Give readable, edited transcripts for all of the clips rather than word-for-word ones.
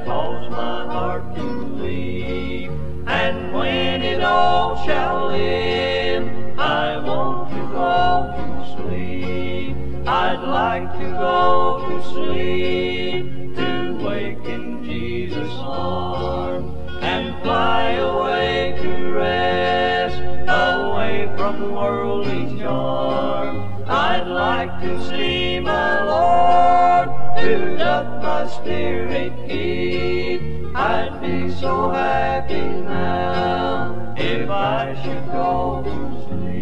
cause my heart to leap. And when it all shall end, I want to go to sleep. I'd like to go to sleep, to wake in Jesus' arms, and fly away to rest, away from worldly charm. I'd like to see my Lord, who doth my spirit keep. I'd be so happy now, if I should go to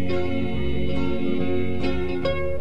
sleep.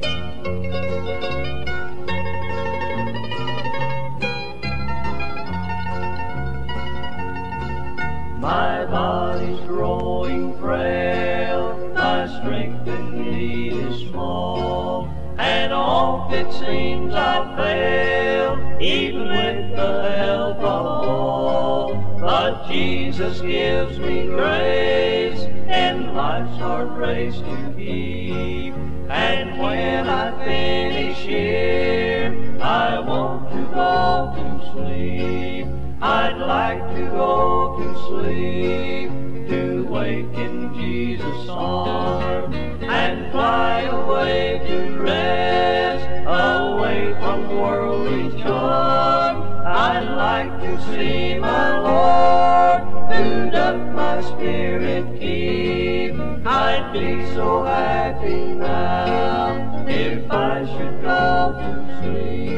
My body's growing frail, my strength and need is small, and oft it seems I'll fail, even with the help of all. But Jesus gives me grace in life's hard race to keep. And when I finish here, I want to go to sleep. I'd like to go to sleep, to wake in Jesus' arms, and fly away to rest, away from worldly charm. I'd like to see my Lord, who doth my spirit keep. I'd be so happy now, if I should go to sleep.